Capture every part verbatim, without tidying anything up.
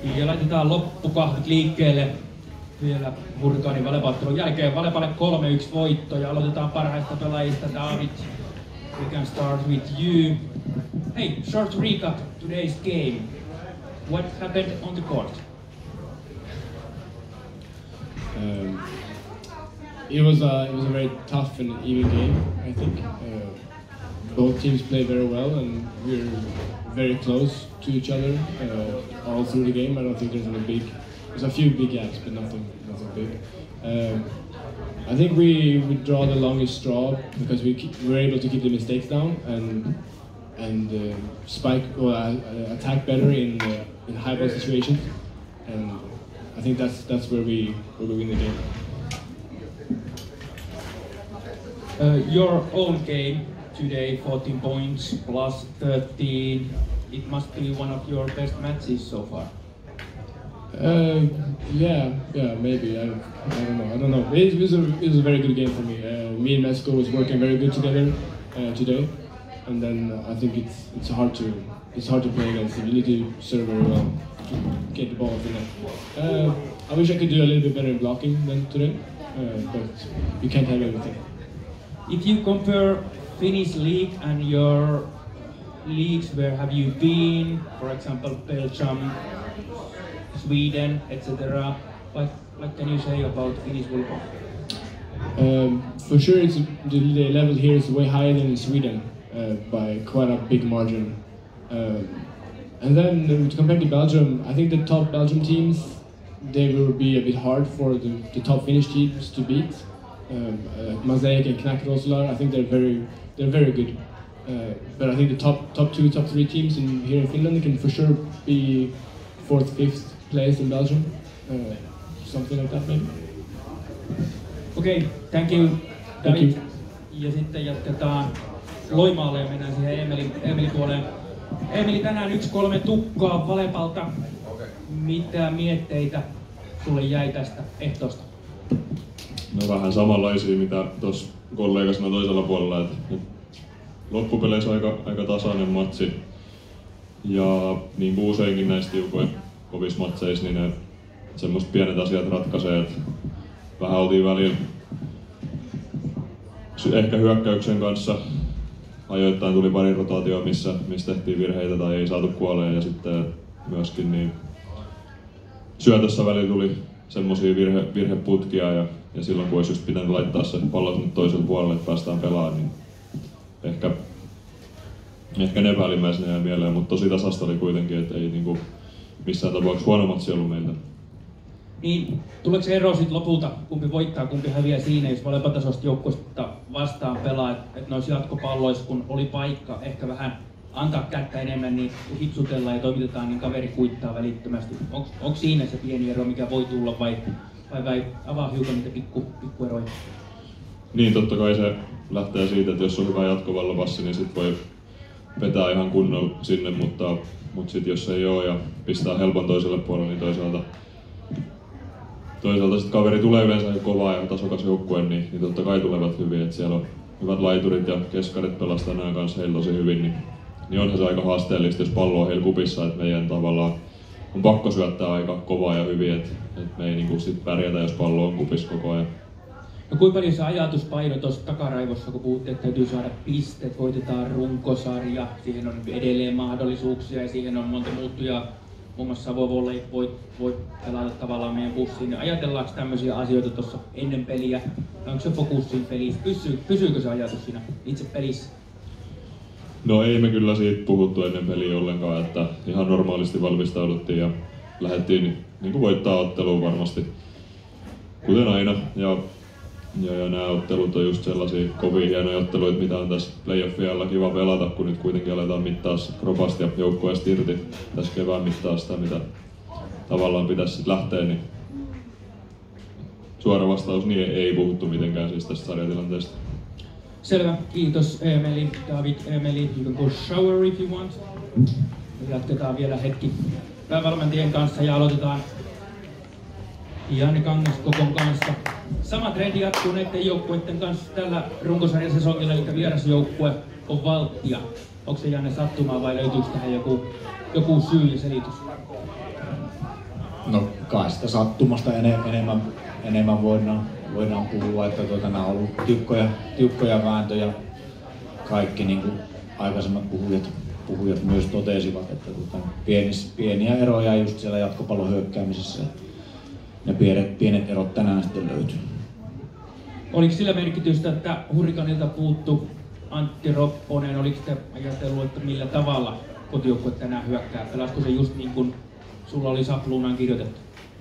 Ja laitetaan loppukahvit liikkeelle vielä Hurrikanin Valepalottelun jälkeen. Valepale kolme yksi voitto ja aloitetaan parhaista pelaajista. David, we can start with you. Hey, short recap today's game. What happened on the court? Um, it was a it was a very tough and even game. I think uh, both teams played very well, and we're very close to each other uh, all through the game. I don't think there's any big. There's a few big gaps, but nothing nothing big. Um, I think we we draw the longest straw because we keep, we're able to keep the mistakes down and and uh, spike or uh, attack better in uh, in high ball situations, and I think that's that's where we where we win the game. Uh, your own game today, fourteen points plus thirteen. It must be one of your best matches so far. Uh, yeah, yeah, maybe. I, I don't know. I don't know. It was a it was a very good game for me. Uh, me and Mesko was working very good together uh, today, and then uh, I think it's it's hard to it's hard to play against him. You need to serve very well to get the ball off the net. Uh, I wish I could do a little bit better in blocking than today, uh, but you can't have everything. If you compare Finnish league and your leagues, where have you been? For example, Belgium, Sweden, et cetera. What what can you say about Finnish volleyball? Um, for sure, it's the, the level here is way higher than in Sweden uh, by quite a big margin. Um, and then uh, compared to Belgium, I think the top Belgium teams, they will be a bit hard for the, the top Finnish teams to beat. Um, uh, Mosaic and Knäckerosslar, I think they're very they're very good. Uh, but I think the top top two, top three teams in here in Finland can for sure be fourth, fifth place in Belgium, uh, something like that maybe. Okay, thank you, David. Thank you. Ja sitten jatketaan Loimaalle ja mennään siihen Emelin, Emelin puoleen. Emeli, tänään yksi kolme tukkaa Valepalta. Mitä mietteitä sulle jäi tästä ehtoosta? No vähän samanlaisia, mitä tuossa kollega sanoi toisella puolella, että loppupeleissä aika, aika tasainen matsi. Ja niin kuin useinkin näissä tiukoin kovissa matseissa, niin ne semmoiset pienet asiat ratkaisee, että vähän oltiin välillä ehkä hyökkäyksen kanssa. Ajoittain tuli pari rotaatioa, missä, missä tehtiin virheitä tai ei saatu kuoleen, ja sitten myöskin niin syötössä välillä tuli semmosia virhe, virheputkia, ja, ja silloin kun olisi just pitänyt laittaa se pallo sinne toiselle puolelle, että päästään pelaamaan, niin ehkä, ehkä ne päällimmäisenä jäi mieleen, mutta tosi tasasta oli kuitenkin, että ei niinku missään tapauksessa huono matsi ollut meiltä. Niin, tuleeko se ero sitten lopulta, kumpi voittaa, kumpi häviää siinä, jos Valepatasoista joukkueesta vastaan pelaa, että et noissa jatkopalloissa, kun oli paikka ehkä vähän antaa kättä enemmän, niin hipsutellaan ja toimitetaan, niin kaveri kuittaa välittömästi. Onko siinä se pieni ero, mikä voi tulla, vai, vai, vai avaa hiukan niitä pikku, pikkueroja? Niin, totta kai se lähtee siitä, että jos on hyvä jatkovallopassi, niin sit voi vetää ihan kunnolla sinne, mutta, mutta sit jos ei ole ja pistää helpon toiselle puolelle, niin toisaalta Toisaalta sit kaveri tulee yleensä kovaa ja tasokas joukkue, niin, niin totta kai tulevat hyvin. Et siellä on hyvät laiturit ja keskarit pelastaa nämä kanssa heillä tosi hyvin, niin, niin onhan se aika haasteellista, jos pallo on heillä kupissa, että meidän tavallaan on pakko syöttää aika kovaa ja hyvin, että et me ei niinku sit pärjätä, jos pallo on kupissa koko ajan. No kuinka paljon se ajatuspaino tuossa takaraivossa, kun puhuttiin, että täytyy saada pisteet, voitetaan runkosarja, siihen on edelleen mahdollisuuksia ja siihen on monta muuttujaa. Muun muassa Savo Volley voi, voi pelata tavallaan meidän bussiin. Niin ajatellaanko tämmöisiä asioita tuossa ennen peliä? Onko se fokussin pelissä? Pysyy, pysyykö se ajatus siinä itse pelissä? No ei me kyllä siitä puhuttu ennen peliä ollenkaan, että ihan normaalisti valmistauduttiin ja lähdettiin niin kuin voittaa otteluun varmasti, kuten aina. Ja, ja, ja nämä ottelut on just sellaisia kovia hienoja otteluita, mitä on tässä playoffilla kiva pelata, kun nyt kuitenkin aletaan mittaa kropasta ja joukkueesta irti tässä kevään mittaa sitä, mitä tavallaan pitäisi sitten lähteä. Niin suora vastaus, niin ei puhuttu mitenkään siis tästä sarjatilanteesta. Selvä, kiitos Emeli, David, Emeli. You can go shower if you want. Jatketaan vielä hetki päävalmentajien kanssa ja aloitetaan Janne Kangaskokon kanssa. Sama trendi jatkuu näiden joukkueiden kanssa tällä runkosarjasesongilla, eli vierasjoukkue on Valttia. Onko se Janne sattumaa vai löytyykö tähän joku, joku syy ja selitys? kai sitä sattumasta enemmän, enemmän voidaan, voidaan puhua, että tuota, nämä on ollut tiukkoja, tiukkoja vääntöjä. Kaikki niin kuin aikaisemmat puhujat, puhujat myös totesivat, että tuota, pienis, pieniä eroja just siellä jatkopallon hyökkäämisessä. Ne pienet, pienet erot tänään sitten löytyy. Oliko sillä merkitystä, että Hurrikanilta puuttu Antti Ropponen? Oliko te ajatellut, että millä tavalla kotijoukkue tänään hyökkää? Pelasko se just niin kuin sulla oli sapluunaan kirjoitettu?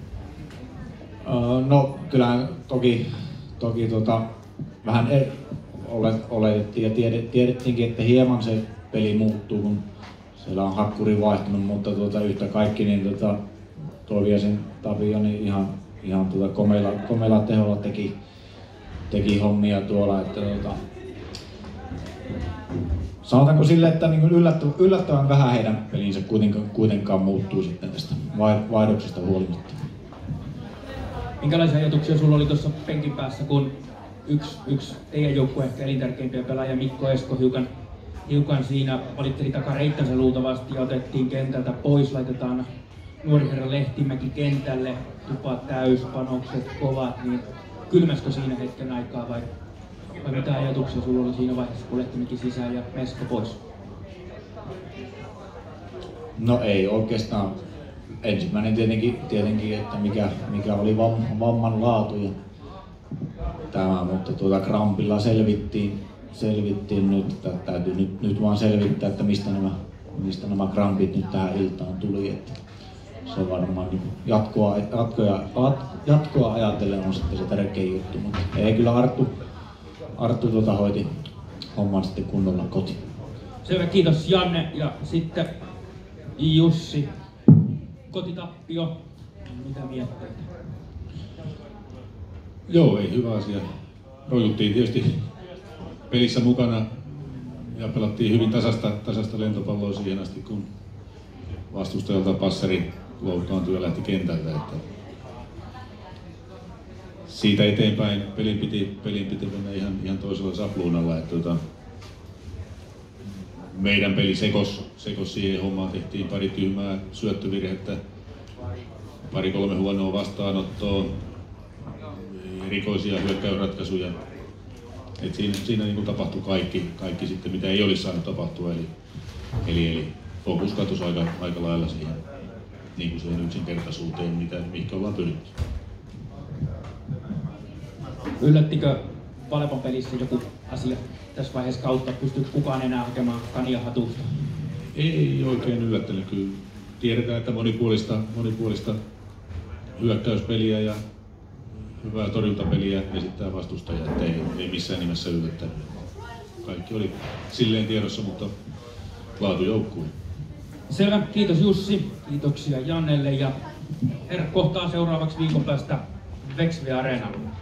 Uh, no kyllähän toki, toki tota, vähän oletettiin ja tiedettiinkin, että hieman se peli muuttuu, kun siellä on hakkuri vaihtunut, mutta tuota, yhtä kaikki niin tuota, Toiviaisen Tapio niin ihan, ihan tuota, komeilla, komeilla teholla teki, teki hommia tuolla. Että, tuota, sanotaanko sille, että niin yllättävän, yllättävän vähän heidän pelinsä kuitenkaan, kuitenkaan muuttuu sitten tästä vaihdoksesta huolimatta. Minkälaisia ajatuksia sulla oli tuossa penkin päässä, kun yksi, yksi teidän joukkue ehkä elintärkeimpiä pelaajia Mikko Esko hiukan, hiukan siinä valitteli takareittänsä luultavasti ja otettiin kentältä pois, laitetaan nuori herra Lehtimäki kentälle, tupa täys, panokset kovat, niin kylmäskö siinä hetken aikaa vai, vai mitä ajatuksia sulla oli siinä vaiheessa, kun Lehtimäki sisään ja Mesko pois? No ei oikeastaan. Ensimmäinen tietenkin, tietenkin että mikä, mikä oli vamman laatu ja tämä, mutta tuota krampilla selvittiin, selvittiin nyt, että täytyy nyt, nyt vaan selvittää, että mistä nämä, mistä nämä krampit nyt tähän iltaan tuli. Että se varmaan niin jatkoa, jatkoa, jatkoa ajatellen on sitten se tärkein juttu, mutta ei kyllä Arttu, Arttu tuota hoiti homman sitten kunnolla kotiin. Selvä, kiitos Janne ja sitten Jussi. Kotitappio, mitä mietteitä? Joo, ei hyvä asia. Roikuttiin tietysti pelissä mukana ja pelattiin hyvin tasasta, tasasta lentopalloa siihen asti, kun vastustajalta passeri loukkaantui ja lähti kentältä. Että siitä eteenpäin pelin piti, pelin piti mennä ihan, ihan toisella sapluunalla. Että tuota, meidän peli sekos, sekos siihen hommaan, tehtiin pari tyhmää syöttövirhettä, pari kolme huonoa vastaanottoa, rikoisia hyökkäysratkaisuja. Et siinä siinä niin tapahtui kaikki, kaikki sitten, mitä ei olisi saanut tapahtua, eli, eli, eli fokus katosi aika, aika lailla siihen, niin kuin siihen yksinkertaisuuteen, mitä, mihinkä ollaan pyritty. Yllättikö Palepan pelissä joku asia tässä vaiheessa kautta? Pystyykö kukaan enää hakemaan kania hatusta? Ei oikein yllättänyt. Kyllä tiedetään, että monipuolista, monipuolista hyökkäyspeliä ja hyvää torjuntapeliä esittää vastustaja, että ei, ei missään nimessä yllättänyt. Kaikki oli silleen tiedossa, mutta laatu joukkui. Selvä, kiitos Jussi, kiitoksia Jannelle ja herra kohtaa seuraavaksi viikon päästä Vexve Areenalla.